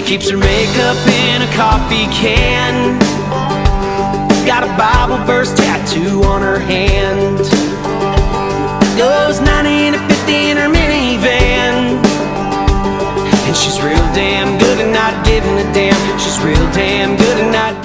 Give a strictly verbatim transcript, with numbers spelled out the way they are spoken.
Keeps her makeup in a coffee can, got a Bible verse tattoo on her hand. Goes ninety to fifty in her minivan, and she's real damn good at not giving a damn. She's real damn good at not